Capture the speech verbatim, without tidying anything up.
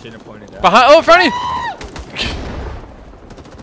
Shouldn't have pointed out. Behind. Oh, in front of you.